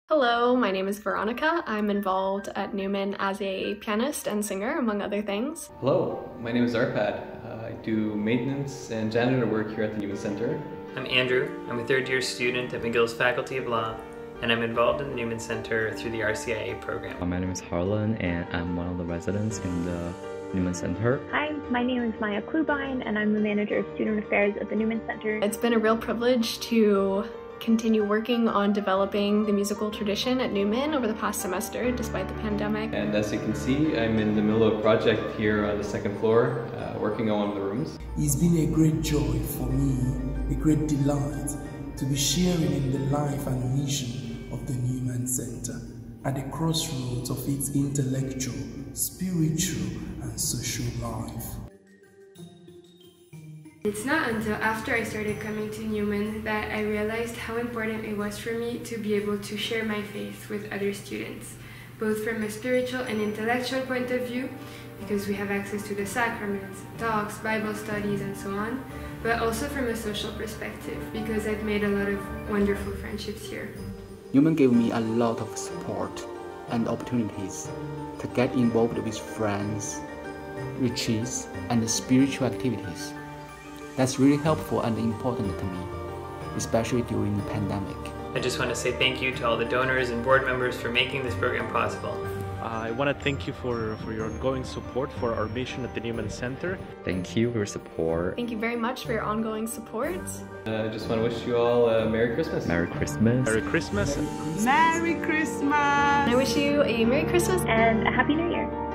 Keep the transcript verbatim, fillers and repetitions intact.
Hello, my name is Veronica. I'm involved at Newman as a pianist and singer, among other things. Hello, my name is Arpad. Uh, I do maintenance and janitor work here at the Newman Centre. I'm Andrew. I'm a third year student at McGill's Faculty of Law, and I'm involved in the Newman Centre through the R C I A program. My name is Harlan, and I'm one of the residents in the Newman Centre. Hi, my name is Maya Klubine, and I'm the manager of student affairs at the Newman Centre. It's been a real privilege to continue working on developing the musical tradition at Newman over the past semester, despite the pandemic. And as you can see, I'm in the middle of a project here on the second floor, uh, working on one of the rooms. It's been a great joy for me, a great delight to be sharing in the life and mission of the Newman Centre at the crossroads of its intellectual, spiritual, and social life. It's not until after I started coming to Newman that I realized how important it was for me to be able to share my faith with other students, both from a spiritual and intellectual point of view, because we have access to the sacraments, talks, Bible studies, and so on, but also from a social perspective, because I've made a lot of wonderful friendships here. Newman gave me a lot of support and opportunities to get involved with friends, retreats, and spiritual activities. That's really helpful and important to me, especially during the pandemic. I just want to say thank you to all the donors and board members for making this program possible. I want to thank you for, for your ongoing support for our mission at the Newman Centre. Thank you for your support. Thank you very much for your ongoing support. Uh, I just want to wish you all a Merry Christmas. Merry Christmas. Merry Christmas. Merry Christmas. I wish you a Merry Christmas and a Happy New Year.